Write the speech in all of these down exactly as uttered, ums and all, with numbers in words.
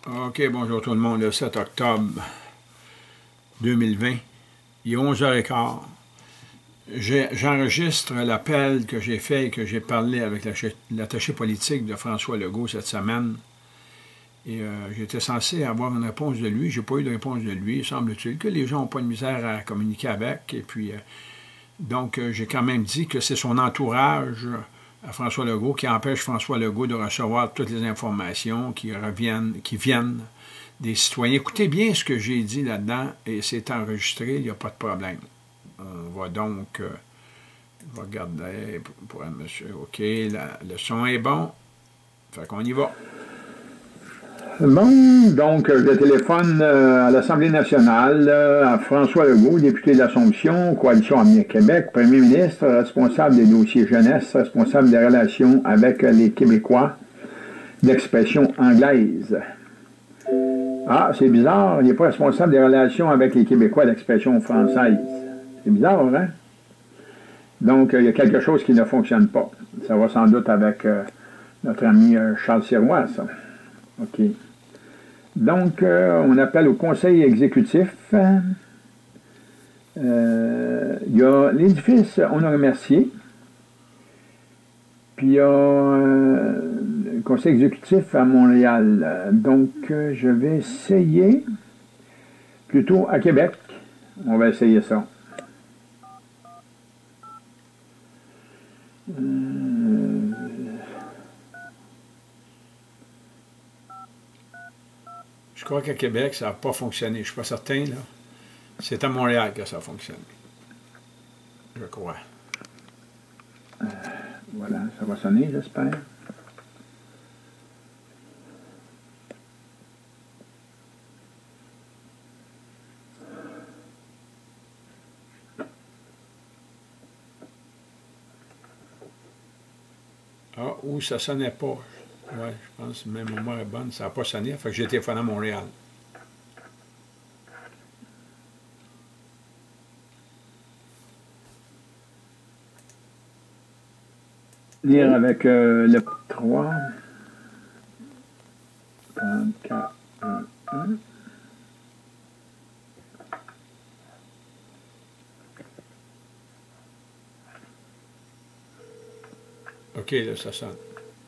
OK, bonjour tout le monde, le sept octobre deux mille vingt, il est onze heures quinze. J'enregistre l'appel que j'ai fait et que j'ai parlé avec l'attaché politique de François Legault cette semaine. Et euh, j'étais censé avoir une réponse de lui. Je n'ai pas eu de réponse de lui. Il semble-t-il que les gens n'ont pas de misère à communiquer avec. Et puis, euh, donc, euh, j'ai quand même dit que c'est son entourage à François Legault qui empêche François Legault de recevoir toutes les informations qui reviennent, qui viennent des citoyens. Écoutez bien ce que j'ai dit là-dedans et c'est enregistré, il n'y a pas de problème. On va donc, euh, on va regarder pour un monsieur. OK, la, le son est bon. Fait qu'on y va. Bon, donc je téléphone euh, à l'Assemblée nationale, euh, à François Legault, député de l'Assomption, Coalition Avenir Québec, premier ministre, responsable des dossiers jeunesse, responsable des relations avec les Québécois d'expression anglaise. Ah, c'est bizarre, il n'est pas responsable des relations avec les Québécois d'expression française. C'est bizarre, hein? Donc, il y a quelque chose qui ne fonctionne pas. Ça va sans doute avec euh, notre ami euh, Charles Sirois, ça. OK. Donc, euh, on appelle au conseil exécutif. Euh, il y a l'édifice Honoré Mercier. Puis, il y a euh, le conseil exécutif à Montréal. Donc, euh, je vais essayer, plutôt à Québec. On va essayer ça. Euh, Je crois qu'à Québec, ça n'a pas fonctionné. Je ne suis pas certain, là. C'est à Montréal que ça a fonctionné. Je crois. Euh, voilà, ça va sonner, j'espère. Ah, ou ça ne sonnait pas. Oui, je pense que même mémoire est bonne, ça n'a pas sonné. Fait que j'ai téléphoné à Montréal. Lire avec euh, le trois. trente-quatre, un, un. OK, là, ça sonne.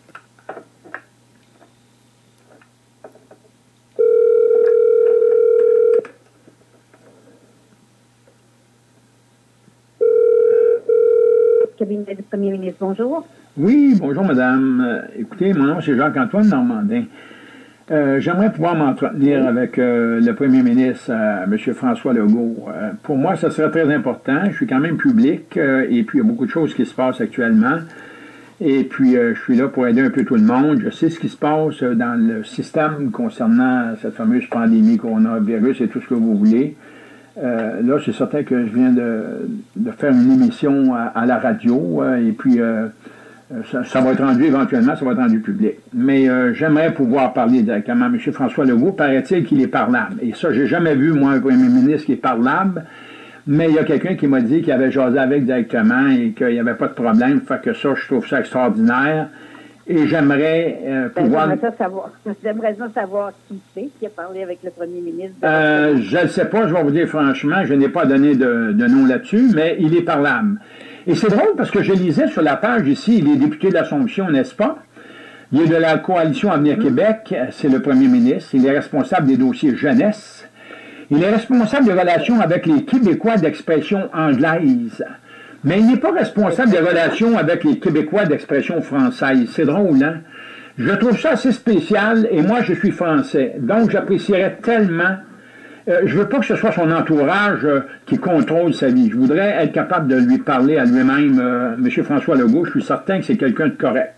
Cabinet du premier ministre, bonjour. Oui, bonjour madame. Euh, écoutez, mon nom c'est Jacques-Antoine Normandin. Euh, J'aimerais pouvoir m'entretenir avec euh, le premier ministre, euh, M. François Legault. Euh, pour moi, ça serait très important. Je suis quand même public euh, et puis il y a beaucoup de choses qui se passent actuellement. Et puis, euh, je suis là pour aider un peu tout le monde. Je sais ce qui se passe dans le système concernant cette fameuse pandémie coronavirus et tout ce que vous voulez. Euh, là, c'est certain que je viens de, de faire une émission à, à la radio euh, et puis euh, ça, ça va être rendu éventuellement, ça va être rendu public. Mais euh, j'aimerais pouvoir parler directement à M. François Legault. Paraît-il qu'il est parlable. Et ça, j'ai jamais vu, moi, un premier ministre qui est parlable. Mais il y a quelqu'un qui m'a dit qu'il avait jasé avec directement et qu'il n'y avait pas de problème. Fait que ça, je trouve ça extraordinaire. Et j'aimerais euh, pouvoir... Ben, j'aimerais savoir, j'aimerais savoir qui c'est qui a parlé avec le premier ministre. Euh, je ne sais pas, je vais vous dire franchement, je n'ai pas donné de, de nom là-dessus, mais il est parlable. Et c'est drôle parce que je lisais sur la page ici, il est député de l'Assomption, n'est-ce pas? Il est de la Coalition Avenir Québec, c'est le premier ministre. Il est responsable des dossiers jeunesse. Il est responsable des relations avec les Québécois d'expression anglaise. Mais il n'est pas responsable des relations avec les Québécois d'expression française. C'est drôle, hein? Je trouve ça assez spécial, et moi, je suis français. Donc, j'apprécierais tellement... Euh, je veux pas que ce soit son entourage euh, qui contrôle sa vie. Je voudrais être capable de lui parler à lui-même. Euh, M. François Legault, je suis certain que c'est quelqu'un de correct.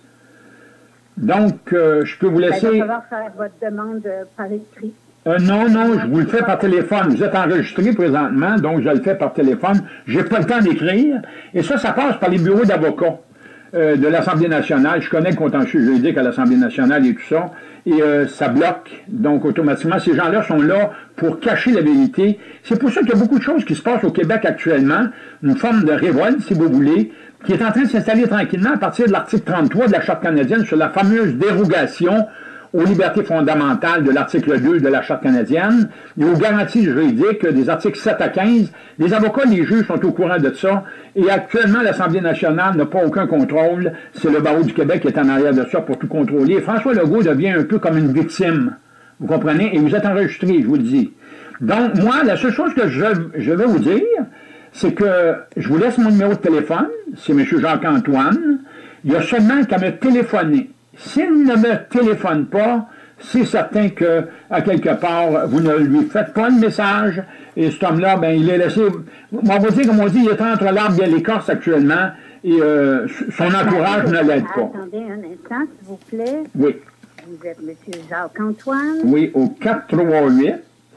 Donc, euh, je peux vous laisser... Il va falloir faire votre demande euh, par écrit. Euh, non, non, je vous le fais par téléphone. Vous êtes enregistré présentement, donc je le fais par téléphone. J'ai pas le temps d'écrire. Et ça, ça passe par les bureaux d'avocats euh, de l'Assemblée nationale. Je connais le contentieux juridique à l'Assemblée nationale et tout ça. Et euh, ça bloque. Donc, automatiquement, ces gens-là sont là pour cacher la vérité. C'est pour ça qu'il y a beaucoup de choses qui se passent au Québec actuellement. Une forme de révolte, si vous voulez, qui est en train de s'installer tranquillement à partir de l'article trente-trois de la Charte canadienne sur la fameuse dérogation aux libertés fondamentales de l'article deux de la Charte canadienne et aux garanties juridiques des articles sept à quinze. Les avocats, les juges sont au courant de ça. Et actuellement, l'Assemblée nationale n'a pas aucun contrôle. C'est le barreau du Québec qui est en arrière de ça pour tout contrôler. Et François Legault devient un peu comme une victime. Vous comprenez? Et vous êtes enregistré, je vous le dis. Donc, moi, la seule chose que je, je vais vous dire, c'est que je vous laisse mon numéro de téléphone. C'est M. Jacques-Antoine. Il y a seulement qu'à me téléphoner. S'il ne me téléphone pas, c'est certain que, à quelque part, vous ne lui faites pas le message, et cet homme-là, ben, il est laissé, on va dire, comme on dit, il est entre l'arbre et l'écorce actuellement, et euh, son entourage ne l'aide pas. Attendez un instant, s'il vous plaît. Oui. Vous êtes M. Jacques-Antoine. Oui, au quatre trois huit.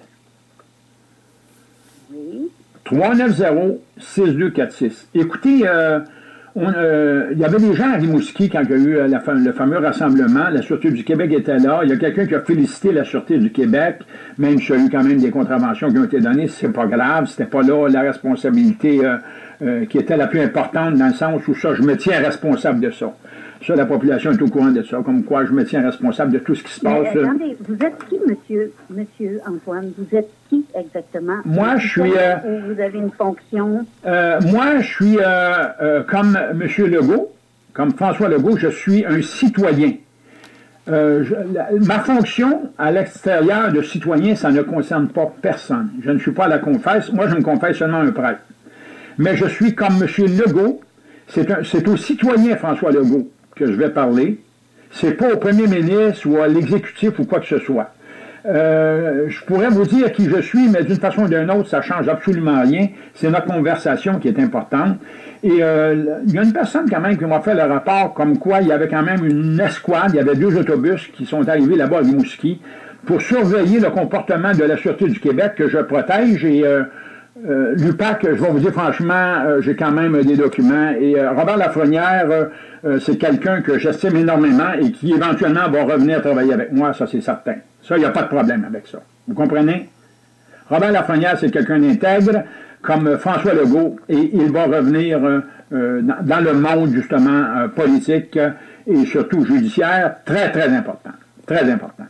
Oui. trois neuf zéro six deux quatre six. Écoutez, euh, On, euh, il y avait des gens à Rimouski quand il y a eu la, le fameux rassemblement. La Sûreté du Québec était là. Il y a quelqu'un qui a félicité la Sûreté du Québec, même s'il y a eu quand même des contraventions qui ont été données. C'est pas grave. C'était pas là la responsabilité euh, euh, qui était la plus importante, dans le sens où ça, je me tiens responsable de ça. Ça, la population est au courant de ça. Comme quoi, je me tiens responsable de tout ce qui se passe. Mais, attendez, vous êtes qui, monsieur, monsieur Antoine? Vous êtes qui exactement? Moi, je suis... Euh, vous avez une fonction? Euh, moi, je suis euh, euh, comme M. Legault, comme François Legault, je suis un citoyen. Euh, je, la, ma fonction à l'extérieur de citoyen, ça ne concerne pas personne. Je ne suis pas à la confesse. Moi, je me confesse seulement un prêtre. Mais je suis comme M. Legault. C'est au citoyen François Legault que je vais parler. C'est pas au premier ministre ou à l'exécutif ou quoi que ce soit. Euh, je pourrais vous dire qui je suis, mais d'une façon ou d'une autre, ça change absolument rien. C'est notre conversation qui est importante. Et euh, il y a une personne quand même qui m'a fait le rapport comme quoi il y avait quand même une escouade, il y avait deux autobus qui sont arrivés là-bas à Rimouski pour surveiller le comportement de la Sûreté du Québec que je protège. Et euh, euh, l'U P A C, je vais vous dire franchement, euh, j'ai quand même des documents. Et euh, Robert Lafrenière, euh, euh, c'est quelqu'un que j'estime énormément et qui éventuellement va revenir travailler avec moi, ça c'est certain. Ça, il n'y a pas de problème avec ça. Vous comprenez? Robert Lafrenière, c'est quelqu'un d'intègre, comme François Legault, et il va revenir euh, euh, dans, dans le monde, justement, euh, politique euh, et surtout judiciaire, très, très important. Très important.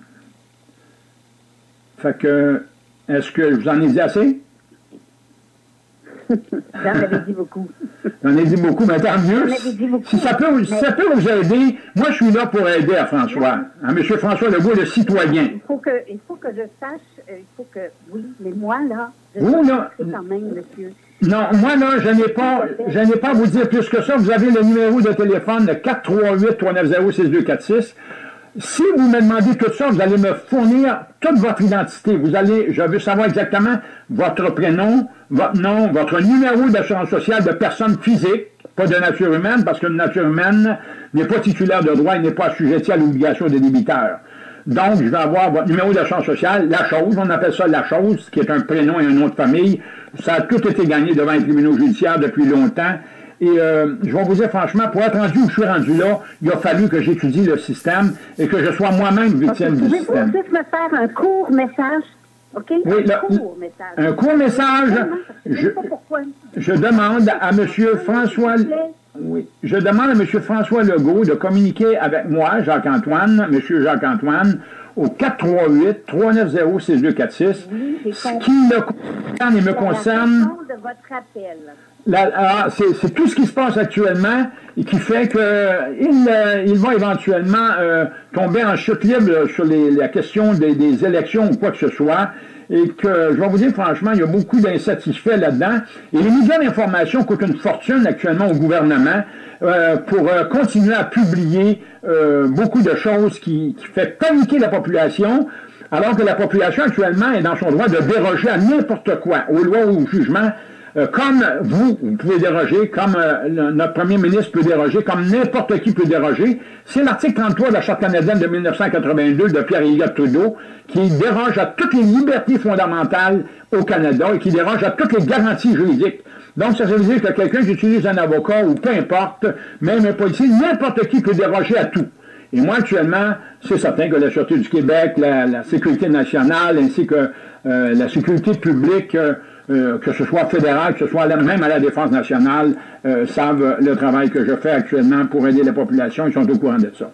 Fait que, est-ce que je vous en ai dit assez? J'en avais dit beaucoup. J'en ai dit beaucoup, mais tant mieux. Si ça peut, mais... si ça peut vous aider, moi je suis là pour aider à François, à M. François Legault, le citoyen. Il faut que, il faut que je sache, euh, il faut que, oui, mais moi là, je vous, là, quand même, monsieur. Non, moi là, je n'ai pas, je n'ai pas à vous dire plus que ça. Vous avez le numéro de téléphone, le quatre trois huit trois neuf zéro six deux quatre six. Si vous me demandez tout ça, vous allez me fournir toute votre identité. Vous allez, je veux savoir exactement votre prénom, votre nom, votre numéro d'assurance sociale de personne physique, pas de nature humaine, parce qu'une nature humaine n'est pas titulaire de droit et n'est pas assujettie à l'obligation des débiteurs. Donc, je vais avoir votre numéro d'assurance sociale, la chose, on appelle ça la chose, qui est un prénom et un nom de famille. Ça a tout été gagné devant les tribunaux judiciaires depuis longtemps. Et euh, je vais vous dire franchement, pour être rendu où je suis rendu là, il a fallu que j'étudie le système et que je sois moi-même victime du système. Pouvez-vous juste me faire un court message? OK? Oui, un le, court message. Un court message. Je, je, je demande à M. François... Oui, je demande à M. François Legault de communiquer avec moi, Jacques-Antoine, M. Jacques-Antoine, au quatre trois huit trois neuf zéro six deux quatre six, oui, ce qui me concerne et me concerne... de votre appel. C'est tout ce qui se passe actuellement et qui fait qu'il euh, il va éventuellement euh, tomber en chute libre sur les, la question des, des élections ou quoi que ce soit. Et que, je vais vous dire franchement, il y a beaucoup d'insatisfaits là-dedans. Et les médias d'information coûtent une fortune actuellement au gouvernement euh, pour euh, continuer à publier euh, beaucoup de choses qui, qui fait paniquer la population, alors que la population actuellement est dans son droit de déroger à n'importe quoi, aux lois ou aux jugements. Euh, comme vous, vous pouvez déroger, comme euh, le, notre premier ministre peut déroger, comme n'importe qui peut déroger. C'est l'article trente-trois de la Charte canadienne de mille neuf cent quatre-vingt-deux de Pierre-Éliott Trudeau qui déroge à toutes les libertés fondamentales au Canada et qui déroge à toutes les garanties juridiques. Donc, ça veut dire que quelqu'un qui utilise un avocat ou peu importe, même un policier, n'importe qui peut déroger à tout. Et moi, actuellement, c'est certain que la Sûreté du Québec, la, la Sécurité nationale, ainsi que euh, la sécurité publique, euh, Euh, que ce soit fédéral, que ce soit même à la Défense nationale, euh, savent le travail que je fais actuellement pour aider la population, ils sont au courant de ça.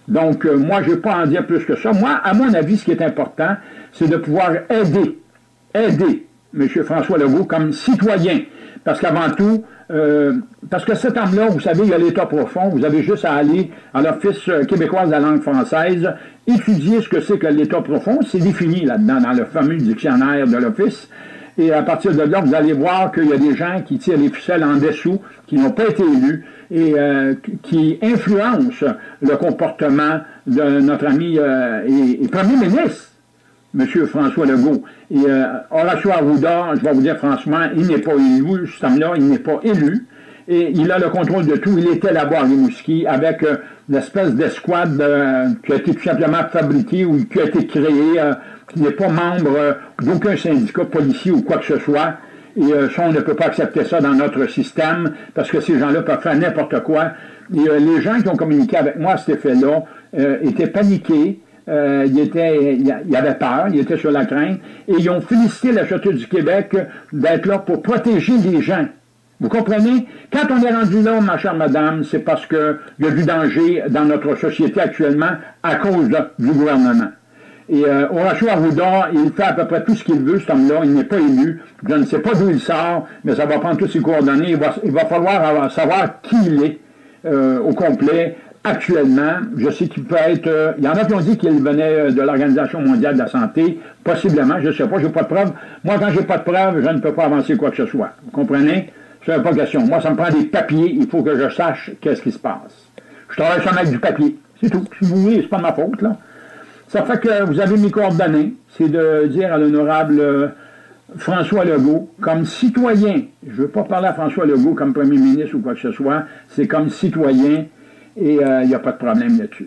Donc, euh, moi, je ne vais pas en dire plus que ça. Moi, à mon avis, ce qui est important, c'est de pouvoir aider, aider M. François Legault comme citoyen. Parce qu'avant tout, euh, parce que cet homme-là, vous savez, il y a l'État profond, vous avez juste à aller à l'Office québécois de la langue française, étudier ce que c'est que l'État profond, c'est défini là-dedans, dans le fameux dictionnaire de l'Office, et à partir de là, vous allez voir qu'il y a des gens qui tirent les ficelles en dessous, qui n'ont pas été élus, et euh, qui influencent le comportement de notre ami euh, et, et Premier ministre, M. François Legault. Et euh, Horacio Arruda, je vais vous dire franchement, il n'est pas élu, cet homme-là, il n'est pas élu, et il a le contrôle de tout. Il était là-bas à Rimouski avec euh, l'espèce d'escouade euh, qui a été tout simplement fabriquée ou qui a été créée, euh, qui n'est pas membre euh, d'aucun syndicat policier ou quoi que ce soit. Et euh, ça, on ne peut pas accepter ça dans notre système, parce que ces gens-là peuvent faire n'importe quoi. Et euh, les gens qui ont communiqué avec moi à cet effet-là euh, étaient paniqués, euh, ils, étaient, ils avaient peur, ils étaient sur la crainte, et ils ont félicité la Sûreté du Québec d'être là pour protéger les gens. Vous comprenez? Quand on est rendu là, ma chère madame, c'est parce qu'il y a du danger dans notre société actuellement à cause de, du gouvernement. Et euh, Horacio Arruda, il fait à peu près tout ce qu'il veut, cet homme-là, il n'est pas élu. Je ne sais pas d'où il sort, mais ça va prendre toutes ses coordonnées. Il va, il va falloir savoir qui il est euh, au complet. Actuellement, je sais qu'il peut être... Euh, il y en a qui ont dit qu'il venait de l'Organisation mondiale de la santé. Possiblement, je ne sais pas, je n'ai pas de preuves. Moi, quand je n'ai pas de preuves, je ne peux pas avancer quoi que ce soit. Vous comprenez? Ce n'est pas question. Moi, ça me prend des papiers, il faut que je sache qu'est-ce qui se passe. Je travaille sur avec du papier. C'est tout. Si vous voulez, c'est pas de ma faute, là. Ça fait que vous avez mes coordonnées, c'est de dire à l'honorable euh, François Legault, comme citoyen, je ne veux pas parler à François Legault comme premier ministre ou quoi que ce soit, c'est comme citoyen, et il euh, n'y a pas de problème là-dessus.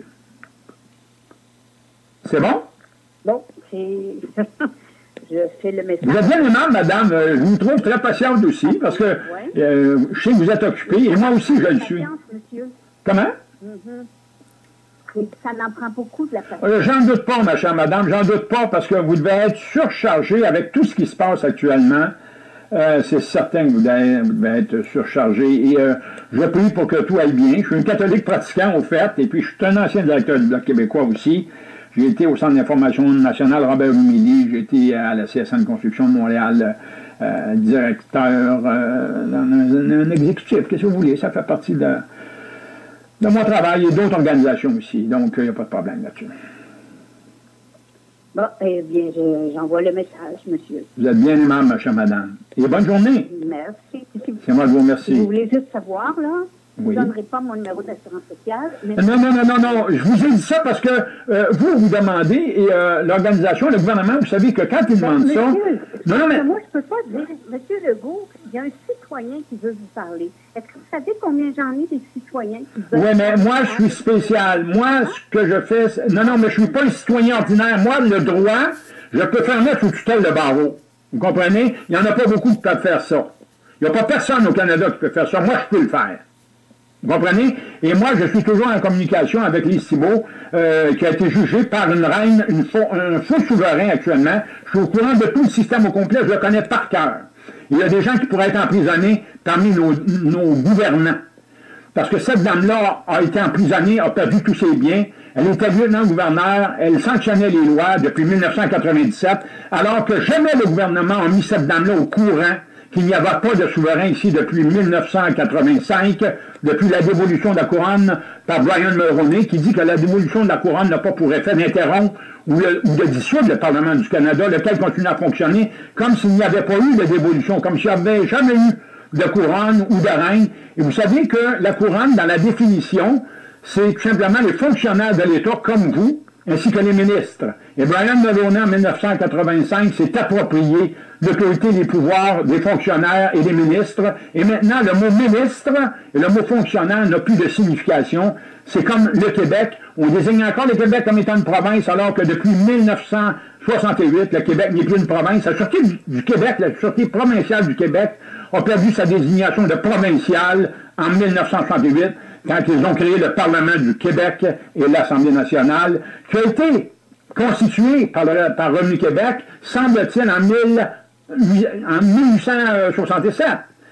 C'est bon? Bon, c'est... je fais le message. Vous êtes bien aimable, madame, je vous trouve très patiente aussi, parce que ouais. euh, je sais que vous êtes occupée, et moi aussi je le suis. Monsieur. Comment? Mm-hmm. Ça n'en prend beaucoup de la patience. Euh, j'en doute pas, ma chère madame, j'en doute pas, parce que vous devez être surchargé avec tout ce qui se passe actuellement. Euh, c'est certain que vous devez, vous devez être surchargé. Et euh, je prie pour que tout aille bien. Je suis un catholique pratiquant, au fait, et puis je suis un ancien directeur du Bloc québécois aussi. J'ai été au Centre d'information nationale Robert-Rumilly, j'ai été à la C S N Construction de Montréal, euh, directeur, euh, un, un, un exécutif, qu'est-ce que vous voulez, ça fait partie de... de mon travail et d'autres organisations aussi. Donc, il n'y a pas de problème là-dessus. Bon, eh bien, j'envoie le message, monsieur. Vous êtes bien aimable, ma chère madame. Et bonne journée. Merci. C'est moi qui vous remercie. Si vous voulez juste savoir, là, oui. Je ne donnerai pas mon numéro d'assurance sociale. Mais... Non, non, non, non, non. Je vous ai dit ça parce que euh, vous, vous demandez, et euh, l'organisation, le gouvernement, vous savez que quand ils demandent monsieur, ça... Non, non, mais... Moi, je ne peux pas dire, monsieur Legault, il y a un citoyen qui veut vous parler. Est-ce que vous savez combien j'en ai des citoyens qui veulent... Oui, mais moi, je suis spécial. Moi, ce que je fais... C'est... Non, non, mais je ne suis pas un citoyen ordinaire. Moi, le droit, je peux faire mettre sous tutelle le barreau. Vous comprenez? Il n'y en a pas beaucoup qui peuvent faire ça. Il n'y a pas personne au Canada qui peut faire ça. Moi, je peux le faire. Vous comprenez? Et moi, je suis toujours en communication avec Lise Thibault, euh, qui a été jugée par une reine, une faux, un faux souverain actuellement. Je suis au courant de tout le système au complet, je le connais par cœur. Il y a des gens qui pourraient être emprisonnés parmi nos, nos gouvernants. Parce que cette dame-là a été emprisonnée, a perdu tous ses biens. Elle était lieutenant-gouverneur, elle sanctionnait les lois depuis mille neuf cent quatre-vingt-dix-sept, alors que jamais le gouvernement a mis cette dame-là au courant qu'il n'y avait pas de souverain ici depuis mille neuf cent quatre-vingt-cinq, depuis la dévolution de la couronne par Brian Mulroney, qui dit que la dévolution de la couronne n'a pas pour effet d'interrompre ou, ou de dissoudre le Parlement du Canada, lequel continue à fonctionner comme s'il n'y avait pas eu de dévolution, comme s'il n'y avait jamais eu de couronne ou de reine. Et vous savez que la couronne, dans la définition, c'est tout simplement les fonctionnaires de l'État comme vous, ainsi que les ministres. Et Brian Mulroney, en mille neuf cent quatre-vingt-cinq, s'est approprié l'autorité des pouvoirs des fonctionnaires et des ministres. Et maintenant, le mot ministre et le mot fonctionnaire n'a plus de signification. C'est comme le Québec. On désigne encore le Québec comme étant une province, alors que depuis mille neuf cent soixante-huit, le Québec n'est plus une province. La Sûreté du, du Québec, la Sûreté provinciale du Québec, a perdu sa désignation de provinciale en mille neuf cent soixante-huit, quand ils ont créé le Parlement du Québec et l'Assemblée nationale, qui a été constitué par, le, par Revenu Québec, semble-t-il, en, mille, en mille huit cent soixante-sept.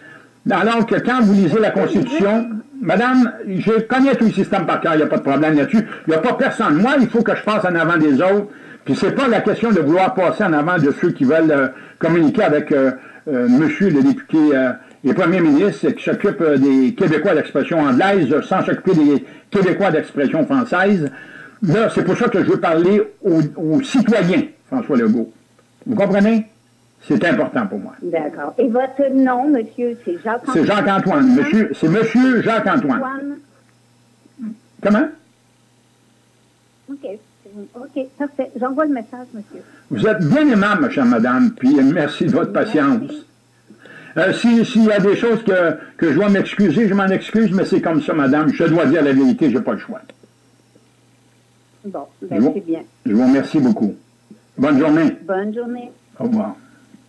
Alors que quand vous lisez la Constitution, madame, je connais tout le système par cœur, il n'y a pas de problème là-dessus. Il n'y a pas personne. Moi, il faut que je passe en avant des autres. Puis c'est pas la question de vouloir passer en avant de ceux qui veulent euh, communiquer avec euh, euh, monsieur le député euh, et premier ministre qui s'occupe euh, des Québécois d'expression anglaise sans s'occuper des Québécois d'expression française. Là, c'est pour ça que je veux parler aux, aux citoyens, François Legault. Vous comprenez? C'est important pour moi. D'accord. Et votre nom, monsieur, c'est Jacques-Antoine? C'est Jacques-Antoine. Monsieur, c'est monsieur Jacques-Antoine. Comment? OK. OK, parfait. J'envoie le message, monsieur. Vous êtes bien aimable, ma chère madame, puis merci de votre patience. Euh, S'il si y a des choses que, que je dois m'excuser, je m'en excuse, mais c'est comme ça, madame. Je dois dire la vérité, je n'ai pas le choix. Bon, ben c'est bien. Je vous remercie beaucoup. Bonne journée. Bonne journée. Au revoir.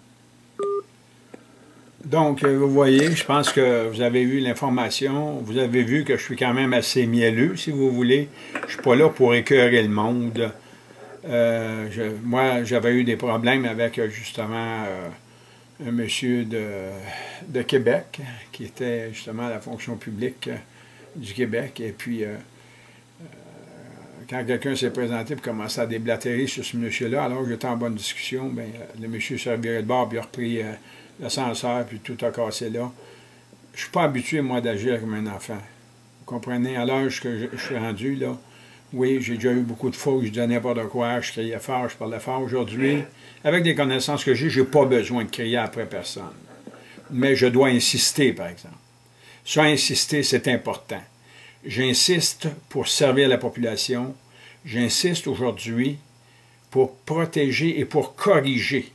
Donc, vous voyez, je pense que vous avez eu l'information. Vous avez vu que je suis quand même assez mielleux, si vous voulez. Je ne suis pas là pour écœurer le monde. Euh, je, moi, j'avais eu des problèmes avec, justement, euh, un monsieur de, de Québec, qui était, justement, à la fonction publique du Québec. Et puis, euh, euh, quand quelqu'un s'est présenté pour commencer à déblatérer sur ce monsieur-là, alors que j'étais en bonne discussion, bien, le monsieur s'est reviré de bord, puis il a repris... Euh, l'ascenseur, puis tout a cassé là. Je ne suis pas habitué, moi, d'agir comme un enfant. Vous comprenez? À l'âge que je, je suis rendu, là, oui, j'ai déjà eu beaucoup de fois où je disais n'importe quoi, je criais fort, je parlais fort. Aujourd'hui, avec les connaissances que j'ai, je n'ai pas besoin de crier après personne. Mais je dois insister, par exemple. Ça, insister, c'est important. J'insiste pour servir la population. J'insiste aujourd'hui pour protéger et pour corriger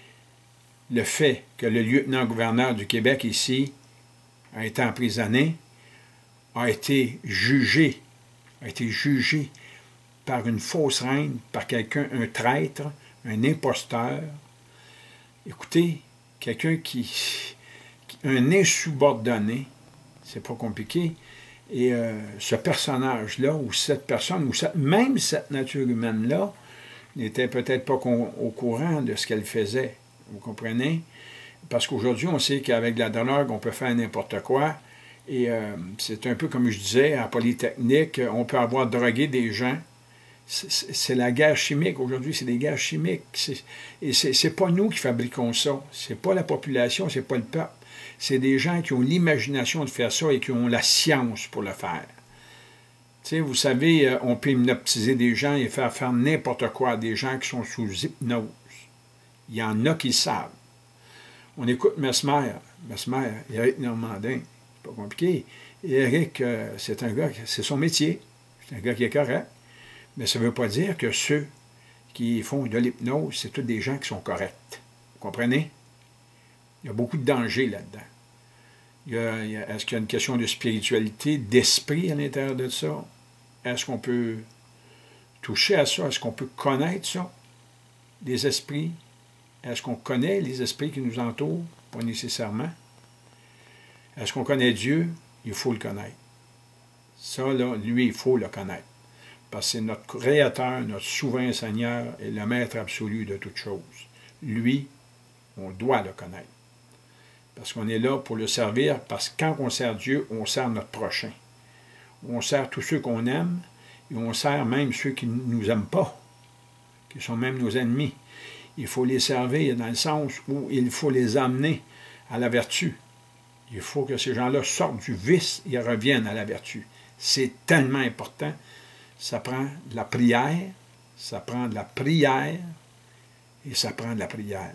le fait que le lieutenant-gouverneur du Québec ici a été emprisonné, a été jugé, a été jugé par une fausse reine, par quelqu'un, un traître, un imposteur. Écoutez, quelqu'un qui, qui, un insubordonné, c'est pas compliqué, et euh, ce personnage-là, ou cette personne, ou cette, même cette nature humaine-là, n'était peut-être pas au courant de ce qu'elle faisait. Vous comprenez? Parce qu'aujourd'hui, on sait qu'avec la drogue, on peut faire n'importe quoi. Et euh, c'est un peu comme je disais, à Polytechnique, on peut avoir drogué des gens. C'est la guerre chimique. Aujourd'hui, c'est des guerres chimiques. Et c'est pas nous qui fabriquons ça. C'est pas la population, c'est pas le peuple. C'est des gens qui ont l'imagination de faire ça et qui ont la science pour le faire. Tu sais, vous savez, on peut hypnotiser des gens et faire faire n'importe quoi à des gens qui sont sous hypnose. Il y en a qui le savent. On écoute Mesmer. Mesmer, Éric Normandin, c'est pas compliqué. Éric, euh, c'est un gars, c'est son métier. C'est un gars qui est correct. Mais ça ne veut pas dire que ceux qui font de l'hypnose, c'est tous des gens qui sont corrects. Vous comprenez? Il y a beaucoup de danger là-dedans. Est-ce qu'il y a une question de spiritualité, d'esprit à l'intérieur de ça? Est-ce qu'on peut toucher à ça? Est-ce qu'on peut connaître ça? Des esprits? Est-ce qu'on connaît les esprits qui nous entourent? Pas nécessairement. Est-ce qu'on connaît Dieu? Il faut le connaître. Ça, là, lui, il faut le connaître. Parce que c'est notre Créateur, notre souverain Seigneur et le Maître absolu de toutes choses. Lui, on doit le connaître. Parce qu'on est là pour le servir, parce que quand on sert Dieu, on sert notre prochain. On sert tous ceux qu'on aime, et on sert même ceux qui ne nous aiment pas, qui sont même nos ennemis. Il faut les servir dans le sens où il faut les amener à la vertu. Il faut que ces gens-là sortent du vice et reviennent à la vertu. C'est tellement important. Ça prend de la prière, ça prend de la prière et ça prend de la prière.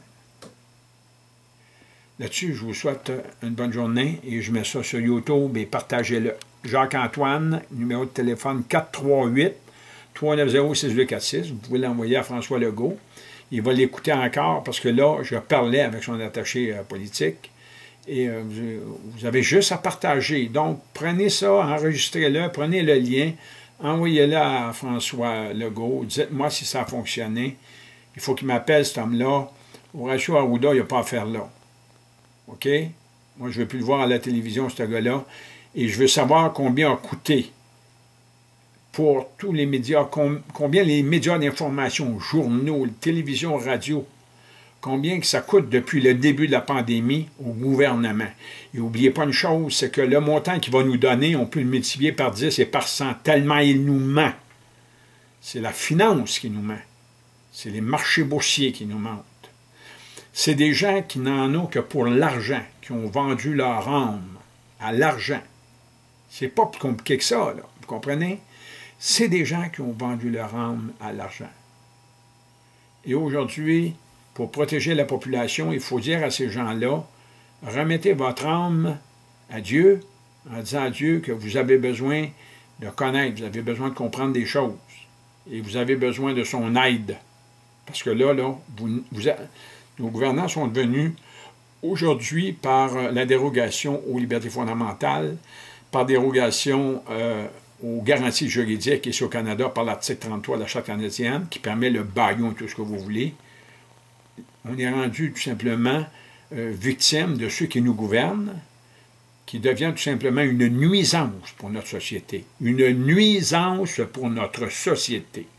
Là-dessus, je vous souhaite une bonne journée et je mets ça sur YouTube et partagez-le. Jacques-Antoine, numéro de téléphone quatre trois huit, trois neuf zéro, six deux quatre six. Vous pouvez l'envoyer à François Legault. Il va l'écouter encore parce que là, je parlais avec son attaché euh, politique et euh, vous, vous avez juste à partager. Donc, prenez ça, enregistrez-le, prenez le lien, envoyez-le à François Legault, dites-moi si ça a fonctionné. Il faut qu'il m'appelle, cet homme-là. Horacio Arruda, il n'y a pas à faire là. OK? Moi, je ne veux plus le voir à la télévision, ce gars-là. Et je veux savoir combien a coûté pour tous les médias, combien les médias d'information, journaux, télévision, radio, combien que ça coûte depuis le début de la pandémie au gouvernement. Et n'oubliez pas une chose, c'est que le montant qu'il va nous donner, on peut le multiplier par dix et par cent, tellement il nous ment. C'est la finance qui nous ment. C'est les marchés boursiers qui nous mentent. C'est des gens qui n'en ont que pour l'argent, qui ont vendu leur âme à l'argent. C'est pas plus compliqué que ça, là. Vous comprenez? C'est des gens qui ont vendu leur âme à l'argent. Et aujourd'hui, pour protéger la population, il faut dire à ces gens-là, remettez votre âme à Dieu, en disant à Dieu que vous avez besoin de connaître, vous avez besoin de comprendre des choses, et vous avez besoin de son aide. Parce que là, là, vous, vous, nos gouvernants sont devenus, aujourd'hui, par la dérogation aux libertés fondamentales, par dérogation euh, aux garanties juridiques, ici au Canada, par l'article trente-trois de la Charte canadienne, qui permet le bâillon et tout ce que vous voulez, on est rendu tout simplement euh, victime de ceux qui nous gouvernent, qui devient tout simplement une nuisance pour notre société. Une nuisance pour notre société.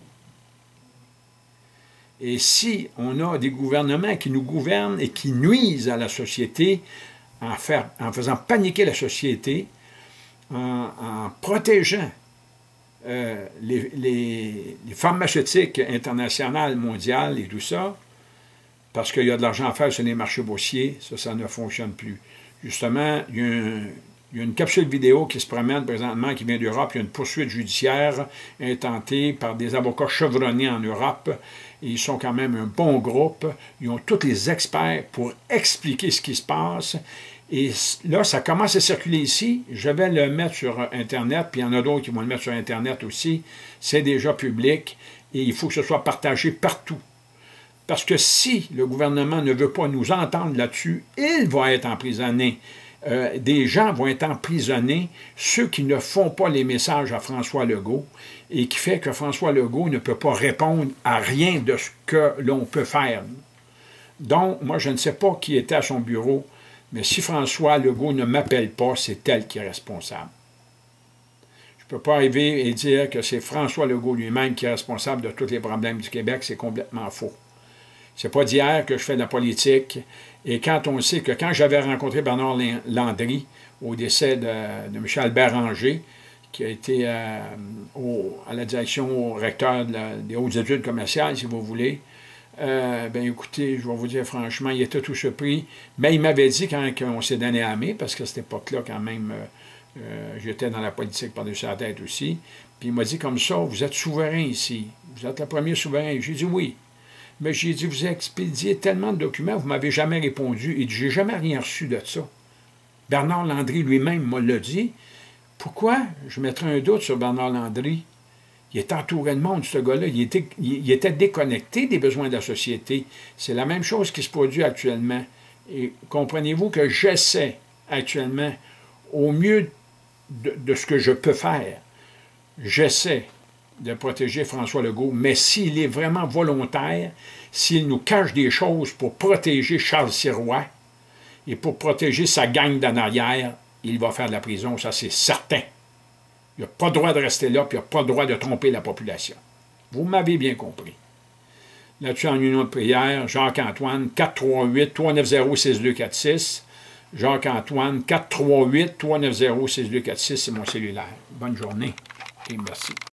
Et si on a des gouvernements qui nous gouvernent et qui nuisent à la société, en, faire, en faisant paniquer la société, en, en protégeant euh, les, les, les pharmaceutiques internationales, mondiales et tout ça, parce qu'il y a de l'argent à faire sur les marchés boursiers, ça, ça ne fonctionne plus. Justement, il y a, un, il y a une capsule vidéo qui se promène présentement, qui vient d'Europe, il y a une poursuite judiciaire intentée par des avocats chevronnés en Europe, et ils sont quand même un bon groupe, ils ont tous les experts pour expliquer ce qui se passe, et là, ça commence à circuler ici, je vais le mettre sur Internet, puis il y en a d'autres qui vont le mettre sur Internet aussi, c'est déjà public, et il faut que ce soit partagé partout. Parce que si le gouvernement ne veut pas nous entendre là-dessus, il va être emprisonné. Euh, des gens vont être emprisonnés, ceux qui ne font pas les messages à François Legault, et qui fait que François Legault ne peut pas répondre à rien de ce que l'on peut faire. Donc, moi, je ne sais pas qui était à son bureau, mais si François Legault ne m'appelle pas, c'est elle qui est responsable. Je ne peux pas arriver et dire que c'est François Legault lui-même qui est responsable de tous les problèmes du Québec, c'est complètement faux. C'est pas d'hier que je fais de la politique. Et quand on sait que quand j'avais rencontré Bernard Landry au décès de, de Michel Béranger, qui a été euh, au, à la direction au recteur de la, des hautes études commerciales, si vous voulez, euh, bien écoutez, je vais vous dire franchement, il était tout surpris. Mais il m'avait dit quand on s'est donné à aimer, parce qu'à cette époque-là, quand même, euh, euh, j'étais dans la politique par-dessus la tête aussi, puis il m'a dit comme ça, vous êtes souverain ici, vous êtes le premier souverain. J'ai dit oui. Mais j'ai dit, vous expédiez tellement de documents, vous ne m'avez jamais répondu. Il dit, j'ai jamais rien reçu de ça. Bernard Landry lui-même m'a l'a dit. Pourquoi je mettrais un doute sur Bernard Landry? Il est entouré de monde, ce gars-là. Il était, il était déconnecté des besoins de la société. C'est la même chose qui se produit actuellement. Et comprenez-vous que j'essaie actuellement, au mieux de, de ce que je peux faire, j'essaie de protéger François Legault, mais s'il est vraiment volontaire, s'il nous cache des choses pour protéger Charles Sirois et pour protéger sa gang d'en arrière, il va faire de la prison, ça c'est certain. Il n'a pas le droit de rester là, puis il n'a pas le droit de tromper la population. Vous m'avez bien compris. Là-dessus, en union de prière, Jacques-Antoine, quatre trois huit, trois neuf zéro, six deux quatre six. Jacques-Antoine, quatre trois huit, trois neuf zéro, six deux quatre six, c'est mon cellulaire. Bonne journée et merci.